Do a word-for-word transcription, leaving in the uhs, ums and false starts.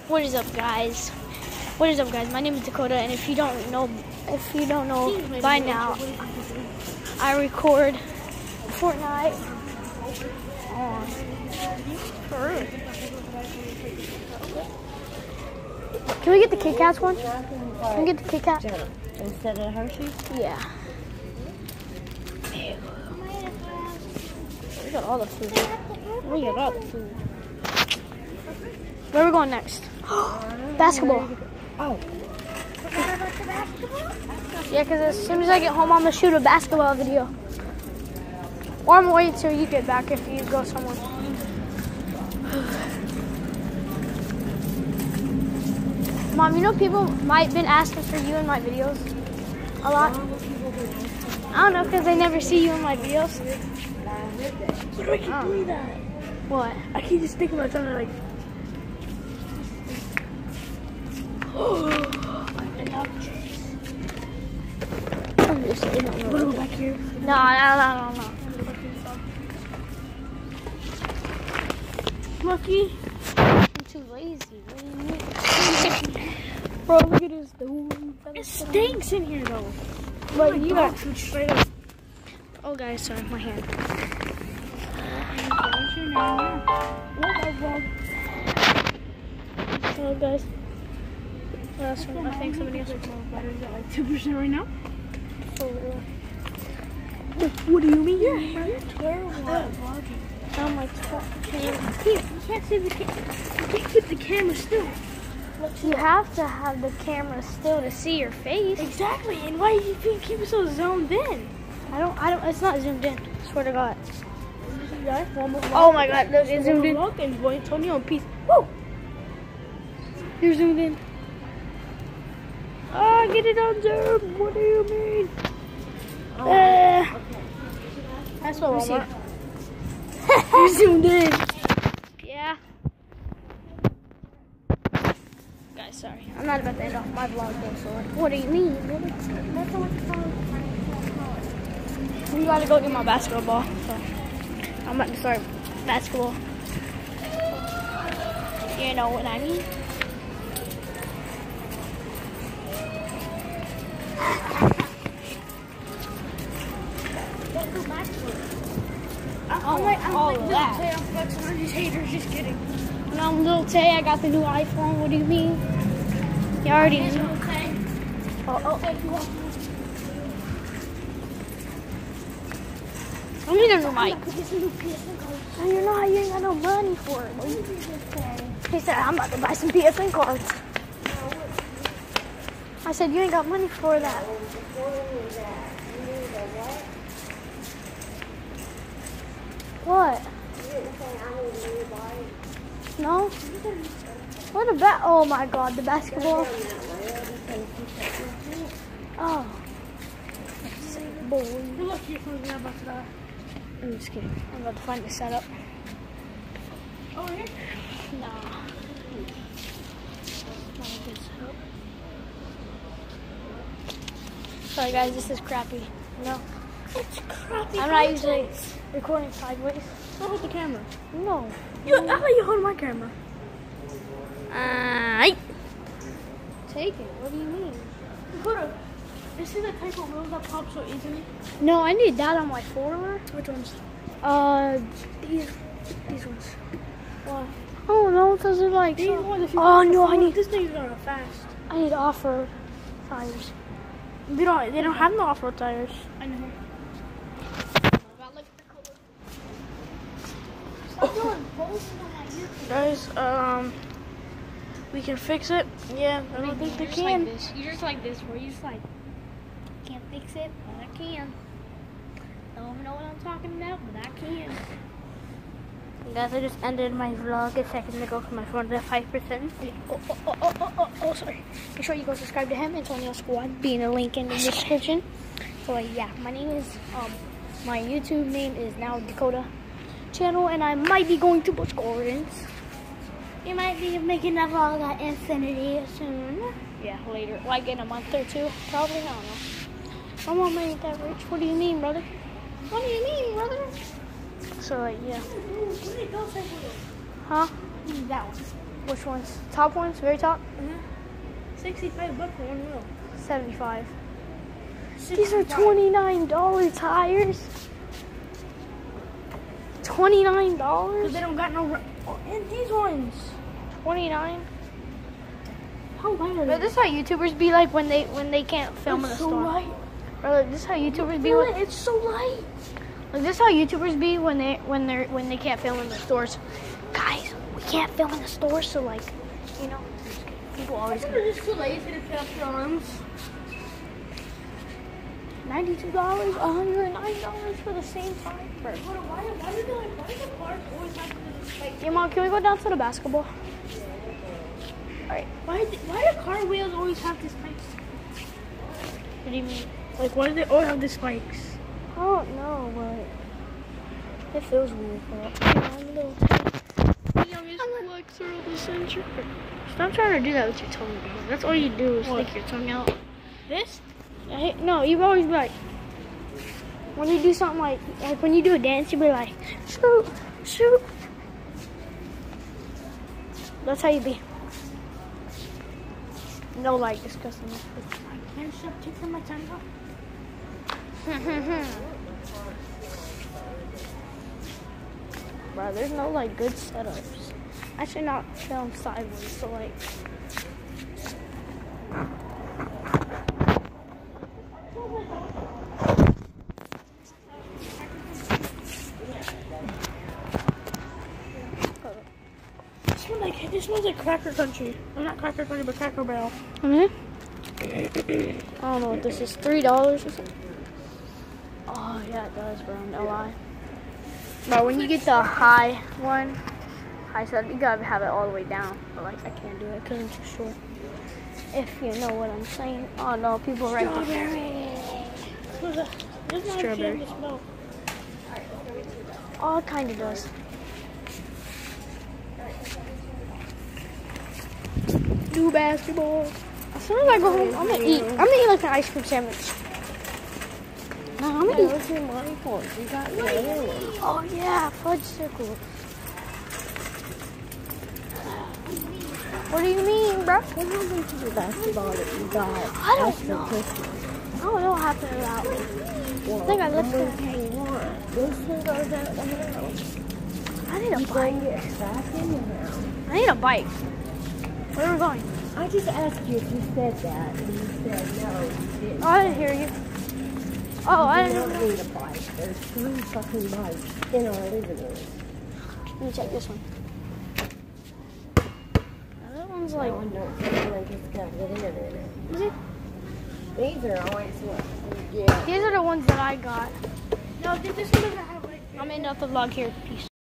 What is up, guys? What is up, guys? My name is Dakota, and if you don't know, if you don't know by now, I record Fortnite on. Can we get the Kit Kats one? Can we get the Kit Kat instead of Hershey's? Yeah. We got all the food. We got all the food. Where are we going next? Basketball. Oh. Yeah, because as soon as I get home, I'm going to shoot a basketball video. Or I'm going to wait till you get back if you go somewhere. Mom, you know people might have been asking for you in my videos a lot? I don't know, because they never see you in my videos. Why do I keep doing that? What? I keep just sticking my tongue like... I'm just kidding. I'm gonna go back here. No, no, no, no, no. Lucky. I'm too lazy. What do you mean? Bro, look at this dude. It stinks in here though. But oh you God, got food straight up. Oh, guys, sorry, my hand. What's your name? What a vlog. Hello, guys. Last one. I think somebody else. Is that like two percent right now? For real. What do you mean? You're, you're terrible at vlogging. Oh my God. You can't, you can't see the camera. You can't keep the camera still. You have to have the camera still to see your face. Exactly. And why do you think keep it so zoned in? I don't. I don't. It's not zoomed in. I swear to God. Oh Oh my God! Look, it's zoomed in. And boy, Antonio and peace. Woo! You're zoomed in. Oh, get it on Zoom. What do you mean? Oh, uh, okay. That's what Let me I want. You zoomed in. Yeah. Guys, sorry. I'm not about to end off my vlog though, so what do you mean? That's what it's called. We gotta go get my basketball. So I'm about to start basketball. You know what I mean? I'm like, I'm all like of little that. Tay, I'm flexing on these haters, just kidding. And I'm Lil Tay. I got the new iPhone. What do you mean? You already Hey, know. Little Tay. Oh, oh. Hey, you want I need a new mic. to get some new P S N cards? No, you're not. You ain't got no money for it. He said, I'm about to buy some P S N cards. I said, you ain't got money for that. What? No? What about? Oh my God, the basketball. Oh. Boy. You're lucky if I'm about to die. I'm just kidding. I'm about to find the setup. Oh, yeah? Nah. Not a good setup. Sorry guys, this is crappy. No. It's crappy. I'm not usually recording sideways. Don't hold the camera. No. You, I thought you hold my camera. Uh, Take it. What do you mean? Dakota, is this the type of wheels that pop so easily? No, I need that on my four-wheeler. Which ones? Uh, These, these ones. Why? Oh no, because they're like. These so- ones. If you Oh want no, to I need. This thing's going fast. I need off-road tires. They don't. They don't have no off-road tires. I know. Guys, um, we can fix it. Yeah, I don't think they You're just can. Like this. You're just like this, where you just like can't fix it, but I can. Don't even know what I'm talking about, but I can. Guys, I just ended my vlog a second ago because my phone's at five percent. Oh, oh, oh, oh, oh, oh, oh, sorry. Make sure you go subscribe to him, Antonio Squad, being a link in the description. So uh, yeah, my name is um, my YouTube name is now Dakota Channel, and I might be going to Busch Gardens. You might be making a vlog at Infinity soon. Yeah, later, like in a month or two, probably. I don't know. I'm not making that rich. What do you mean, brother? What do you mean, brother? So, like, yeah. Huh? That one. Which ones? Top ones? Very top? Mm-hmm. sixty-five bucks for one wheel. seventy-five. These are twenty-nine dollar tires. twenty-nine dollars? Because they don't got no... Oh, and these ones. twenty-nine. How light are But they? this is how YouTubers be like when they when they can't film in a It's so store. light. Or like, this is how YouTubers be Feel when, it? It's so light. like this is how YouTubers be when they when they're when they can't film in the stores. Guys, we can't film in the store, so like, you know, people always They're just too lazy to fill up their arms. ninety-two dollars, one hundred nine dollars for the same tire. Why, why, why, do the, why do the cars always have to do this? Like, Yeah, Mom, can we go down to the basketball? Alright. why, do- why do car wheels always have these spikes? What do you mean? Like, why do they always have these spikes? I don't know, but it feels weird. But yeah, I'm a little The youngest flexer of the century. Stop trying to do that with your tongue, bro. That's all you do is What? stick your tongue out. This? I hate, no, you've always been like, when you do something like, like when you do a dance, you be like, shoot, shoot. That's how you be. No, like, disgusting. Can you stop taking my tongue off? Bro, there's no, like, good setups. I should not film sideways, so, like, It smells like, it smells like Cracker Country. I'm not Cracker Country, but Cracker Barrel. mm-hmm. I don't know what this is, three dollars or something? Oh, yeah, it does, bro, no lie. But when you get the high one, high set, you gotta have it all the way down. But, like, I can't do it because I'm too short. If you know what I'm saying. Oh, no, people right there. What's that? It doesn't Strawberry. actually smell. Oh, it kind of does. Do basketball. As soon as I go home, I'm gonna eat. I'm gonna eat like an ice cream sandwich. No, I'm gonna eat. What's your money for? You got your other one. Oh yeah, fudge circles. What do you mean, bro? What happened to the basketball that you got? I don't know. I don't know what happened to that one. I think I looked at it. This one goes out the house. I need a You bike. bring it back in the house. I need a bike. Where are we going? I just asked you if you said that, and you said no, you didn't. Oh, I didn't hear you. Oh, I You didn't don't need a bike. There's three fucking bikes in our living room. Let me check this one. That one's like, That one don't feel like it's got good internet. is it? These are always what you get. These are the ones that I got. No, this one doesn't have like. I'm ending up the vlog here. Peace.